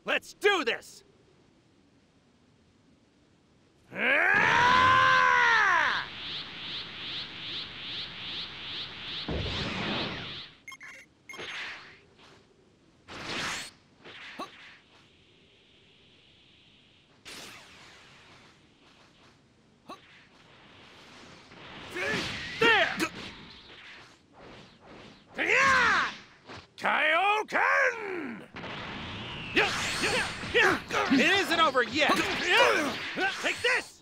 Let's do this! Kaioken! It isn't over yet! Take this!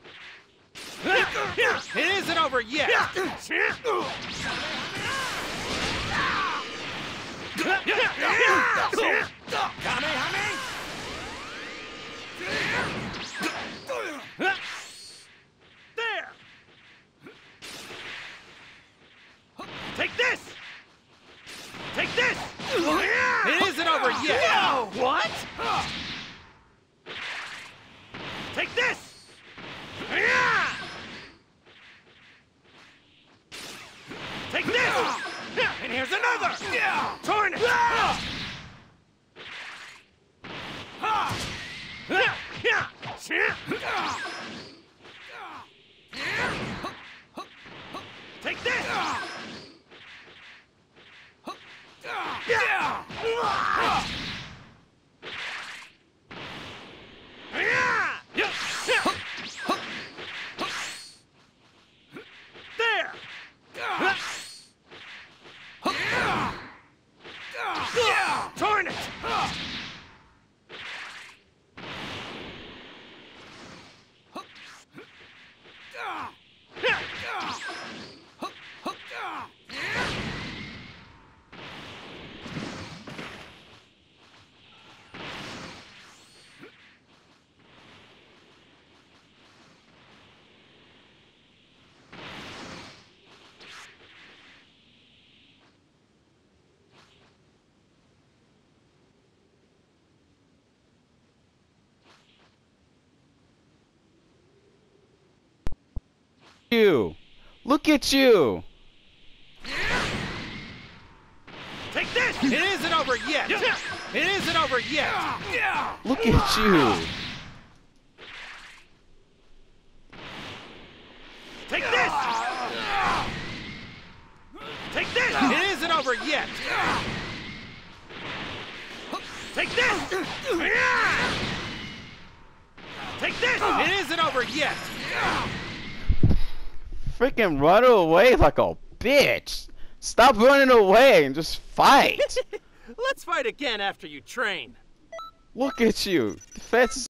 It isn't over yet! Kamehame! There! Take this! Take this! It isn't over yet! What? Take this! Take this! And here's another! Torn it! Take this! There! Torn it! You! Look at you! Take this! It isn't over yet! It isn't over yet! Look at you! Take this! Take this! It isn't over yet! Take this! Take this! It isn't over yet! Freaking run away like a bitch! Stop running away and just fight! Let's fight again after you train. Look at you! The fence is